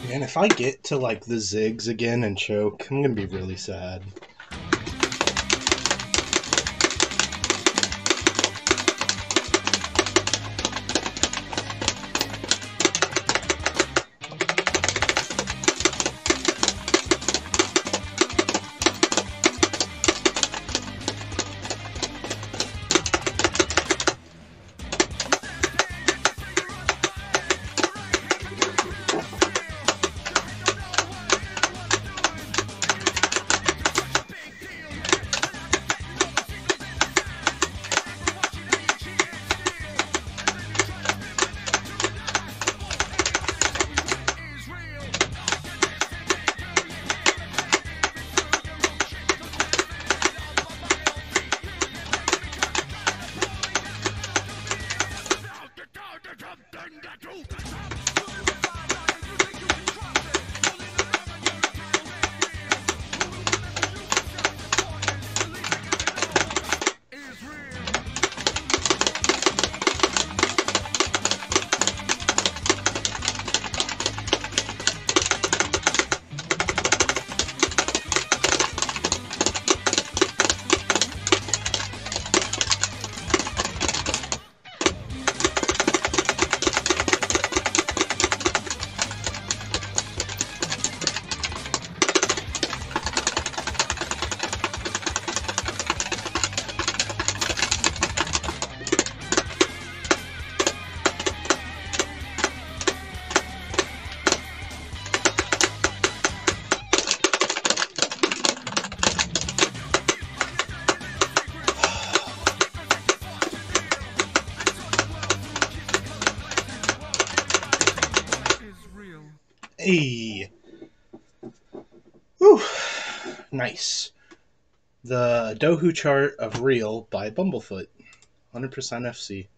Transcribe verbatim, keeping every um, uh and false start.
Man, if I get to like the Ziggs again and choke, I'm gonna be really sad. Hey. Whew. Nice. The Dohu chart of Real by Bumblefoot. one hundred percent F C.